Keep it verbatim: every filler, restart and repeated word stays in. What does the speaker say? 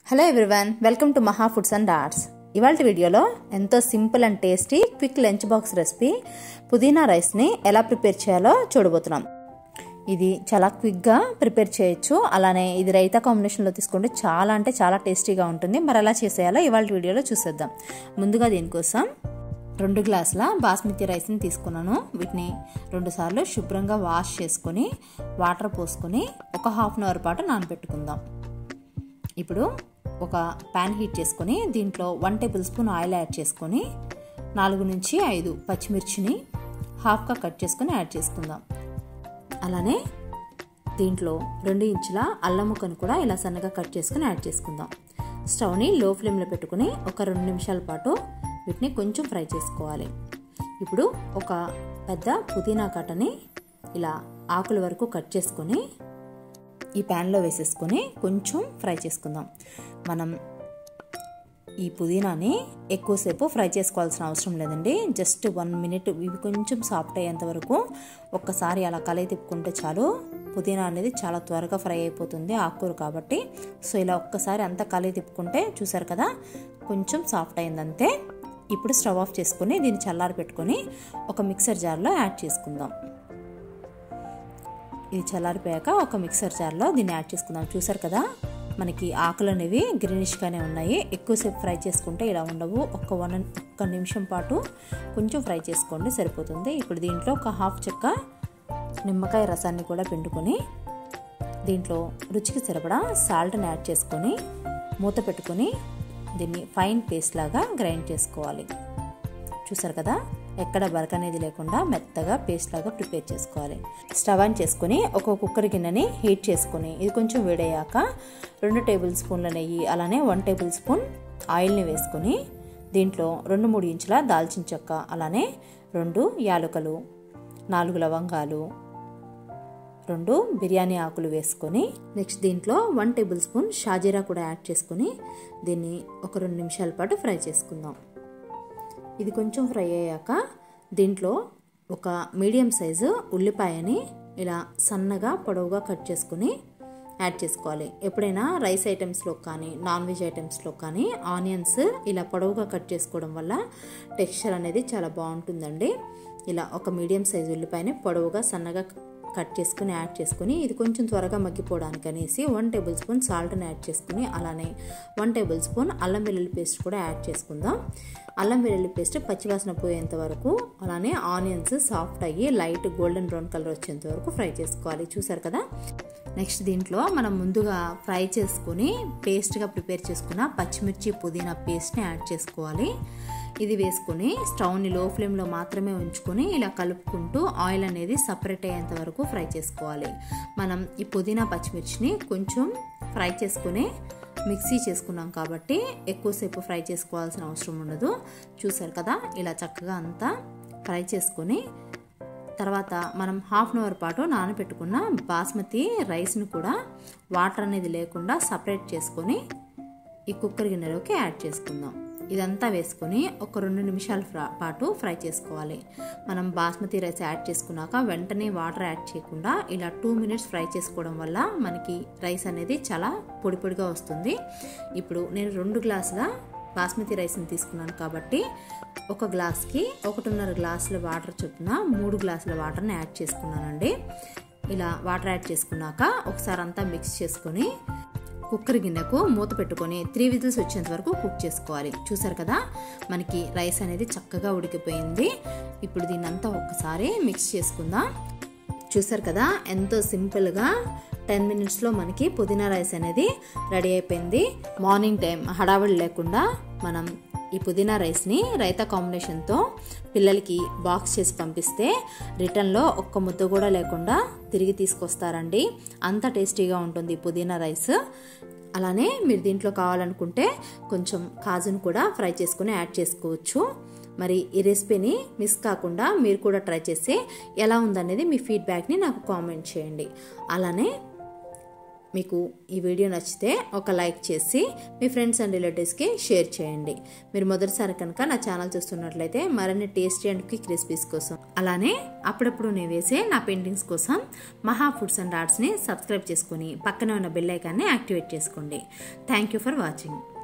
Hello everyone, welcome to Maha foods and arts. ఇవాళ వీడియోలో ఎంతో simple and tasty quick lunch box recipe పుదీనా రైస్ని ఎలా ప్రిపేర్ చేయాలో చూడబోతున్నాం. ఇది చాలా క్విక్గా ప్రిపేర్ చేయొచ్చు. అలానే ఇది రైతా కాంబినేషన్లో తీసుకుంటే చాలా అంటే చాలా టేస్టీగా ఉంటుంది. మరి ఎలా చేసేయాలో ఇవాళ వీడియోలో చూసేద్దాం. ముందుగా దీనికోసం రెండు గ్లాసుల బాస్మతి రైస్ని తీసుకున్నాను. వీటిని రెండు సార్లు శుభ్రంగా వాష్ చేసుకొని వాటర్ పోసుకొని ఒక హాఫ్ అన్ అవర్ పాటు నానబెట్టుకుందాం. ఇప్పుడు ఒక ప్యాన్ హీట్ చేసుకొని దీంట్లో one tablespoon oil add చేసుకొని నాలుగు నుంచి ఐదు పచ్చిమిర్చిని హాఫ్గా కట్ చేసుకొని యాడ్ చేసుకుందాం. అలానే దీంట్లో రెండు ఇంచుల అల్లం ముక్కను కూడా ఇలా సన్నగా కట్ చేసుకొని యాడ్ చేసుకుందాం. స్టవ్ని లో ఫ్లేమ్లో పెట్టుకుని ఒక రెండు నిమిషాల పాటు వీటిని కొంచెం ఫ్రై చేసుకోవాలి. ఇప్పుడు ఒక పెద్ద పుదీనా కట్టని ఇలా ఆకుల వరకు కట్ చేసుకొని ఈ ప్యాన్లో వేసేసుకొని కొంచెం ఫ్రై చేసుకుందాం. మనం ఈ పుదీనాని ఎక్కువసేపు ఫ్రై చేసుకోవాల్సిన అవసరం లేదండి. జస్ట్ వన్ మినిట్ ఇవి కొంచెం సాఫ్ట్ అయ్యేంత వరకు ఒక్కసారి అలా కలయి తిప్పుకుంటే చాలు. పుదీనా అనేది చాలా త్వరగా ఫ్రై అయిపోతుంది, ఆకుకూర కాబట్టి. సో ఇలా ఒక్కసారి అంతా కలయి తిప్పుకుంటే చూసారు కదా, కొంచెం సాఫ్ట్ అయిందంతే. ఇప్పుడు స్టవ్ ఆఫ్ చేసుకుని దీన్ని చల్లారి పెట్టుకొని ఒక మిక్సర్ జార్లో యాడ్ చేసుకుందాం. ఇది చల్లారిపోయాక ఒక మిక్సర్ జార్లో దీన్ని యాడ్ చేసుకుందాం. చూసారు కదా, మనకి ఆకులు అనేవి గ్రీనిష్గానే ఉన్నాయి. ఎక్కువసేపు ఫ్రై చేసుకుంటే ఇలా ఉండవు. ఒక వన్ ఒక్క నిమిషం పాటు కొంచెం ఫ్రై చేసుకోండి, సరిపోతుంది. ఇప్పుడు దీంట్లో ఒక హాఫ్ చెక్క నిమ్మకాయ రసాన్ని కూడా పిండుకొని దీంట్లో రుచికి సరిపడా సాల్ట్ని యాడ్ చేసుకొని మూత పెట్టుకొని దీన్ని ఫైన్ పేస్ట్ లాగా గ్రైండ్ చేసుకోవాలి. చూసారు కదా, ఎక్కడ బరక అనేది లేకుండా మెత్తగా పేస్ట్ లాగా ప్రిపేర్ చేసుకోవాలి. స్టవ్ ఆన్ చేసుకుని ఒక కుక్కర్ గిన్నెని హీట్ చేసుకుని ఇది కొంచెం వేడయ్యాక రెండు టేబుల్ స్పూన్ల నెయ్యి అలానే వన్ టేబుల్ స్పూన్ ఆయిల్ని వేసుకొని దీంట్లో రెండు మూడు ఇంచుల దాల్చిన చెక్క అలానే రెండు యాలకులు, నాలుగు లవంగాలు, రెండు బిర్యానీ ఆకులు వేసుకొని నెక్స్ట్ దీంట్లో వన్ టేబుల్ స్పూన్ షాజీరా కూడా యాడ్ చేసుకొని దీన్ని ఒక రెండు నిమిషాల పాటు ఫ్రై చేసుకుందాం. ఇది కొంచెం ఫ్రై అయ్యాక దీంట్లో ఒక మీడియం సైజు ఉల్లిపాయని ఇలా సన్నగా పొడవుగా కట్ చేసుకుని యాడ్ చేసుకోవాలి. ఎప్పుడైనా రైస్ ఐటమ్స్లో కానీ నాన్ వెజ్ ఐటమ్స్లో కానీ ఆనియన్స్ ఇలా పొడవుగా కట్ చేసుకోవడం వల్ల టెక్స్చర్ అనేది చాలా బాగుంటుందండి. ఇలా ఒక మీడియం సైజు ఉల్లిపాయని పొడవుగా సన్నగా కట్ చేసుకుని యాడ్ చేసుకుని ఇది కొంచెం త్వరగా మగ్గిపోవడానికి అనేసి వన్ టేబుల్ స్పూన్ సాల్ట్ని యాడ్ చేసుకుని అలానే వన్ టేబుల్ స్పూన్ అల్లం వెల్లుల్లి పేస్ట్ కూడా యాడ్ చేసుకుందాం. అల్లం వెల్లుల్లి పేస్ట్ పచ్చివాసన పోయేంత వరకు అలానే ఆనియన్స్ సాఫ్ట్ అయ్యి లైట్ గోల్డెన్ బ్రౌన్ కలర్ వచ్చేంత వరకు ఫ్రై చేసుకోవాలి. చూసారు కదా, నెక్స్ట్ దీంట్లో మనం ముందుగా ఫ్రై చేసుకుని పేస్ట్గా ప్రిపేర్ చేసుకున్న పచ్చిమిర్చి పుదీనా పేస్ట్ని యాడ్ చేసుకోవాలి. ఇది వేసుకుని స్టవ్ని లో ఫ్లేమ్లో మాత్రమే ఉంచుకొని ఇలా కలుపుకుంటూ ఆయిల్ అనేది సపరేట్ అయ్యేంత వరకు ఫ్రై చేసుకోవాలి. మనం ఈ పుదీనా పచ్చిమిర్చిని కొంచెం ఫ్రై చేసుకుని మిక్సీ చేసుకున్నాం కాబట్టి ఎక్కువసేపు ఫ్రై చేసుకోవాల్సిన అవసరం ఉండదు. చూసారు కదా, ఇలా చక్కగా అంతా ఫ్రై చేసుకొని తర్వాత మనం హాఫ్ అన్ అవర్ పాటు నానబెట్టుకున్న బాస్మతి రైస్ని కూడా వాటర్ అనేది లేకుండా సపరేట్ చేసుకొని ఈ కుక్కర్ గిన్నెలోకి యాడ్ చేసుకుందాం. ఇదంతా వేసుకొని ఒక రెండు నిమిషాల పాటు ఫ్రై చేసుకోవాలి. మనం బాస్మతి రైస్ యాడ్ చేసుకున్నాక వెంటనే వాటర్ యాడ్ చేయకుండా ఇలా టూ మినిట్స్ ఫ్రై చేసుకోవడం వల్ల మనకి రైస్ అనేది చాలా పొడి పొడిగా వస్తుంది. ఇప్పుడు నేను రెండు గ్లాసుల బాస్మతి రైస్ని తీసుకున్నాను కాబట్టి ఒక గ్లాస్కి ఒకటిన్నర గ్లాసుల వాటర్ చొప్పున మూడు గ్లాసుల వాటర్ని యాడ్ చేసుకున్నానండి. ఇలా వాటర్ యాడ్ చేసుకున్నాక ఒకసారి అంతా మిక్స్ చేసుకొని కుక్కర్ గిన్నెకు మూత పెట్టుకొని త్రీ విజిల్స్ వచ్చేంత వరకు కుక్ చేసుకోవాలి. చూసారు కదా, మనకి రైస్ అనేది చక్కగా ఉడికిపోయింది. ఇప్పుడు దీన్ని అంతా ఒక్కసారి మిక్స్ చేసుకుందాం. చూసారు కదా, ఎంతో సింపుల్గా టెన్ మినిట్స్లో మనకి పుదీనా రైస్ అనేది రెడీ అయిపోయింది. మార్నింగ్ టైం హడావిడి లేకుండా మనం ఈ పుదీనా రైస్ని రైతా కాంబినేషన్తో పిల్లలకి బాక్స్ చేసి పంపిస్తే రిటర్న్లో ఒక్క ముద్ద కూడా లేకుండా తిరిగి తీసుకొస్తారండి. అంత టేస్టీగా ఉంటుంది పుదీనా రైస్. అలానే మీరు దీంట్లో కావాలనుకుంటే కొంచెం కాజును కూడా ఫ్రై చేసుకుని యాడ్ చేసుకోవచ్చు. మరి ఈ రెసిపీని మిస్ కాకుండా మీరు కూడా ట్రై చేసి ఎలా ఉందనేది మీ ఫీడ్బ్యాక్ని నాకు కామెంట్ చేయండి. అలానే మీకు ఈ వీడియో నచ్చితే ఒక లైక్ చేసి మీ ఫ్రెండ్స్ అండ్ రిలేటివ్స్కి షేర్ చేయండి. మీరు మొదటిసారి కనుక నా ఛానల్ చూస్తున్నట్లయితే మరిన్ని టేస్టీ అండ్ క్విక్ రెసిపీస్ కోసం, అలానే అప్పుడప్పుడు నేను వేసే నా పెయింటింగ్స్ కోసం మహా ఫుడ్స్ అండ్ ఆర్ట్స్ని సబ్స్క్రైబ్ చేసుకుని పక్కనే ఉన్న బెల్ ఐకాన్ని యాక్టివేట్ చేసుకోండి. Thank you for watching.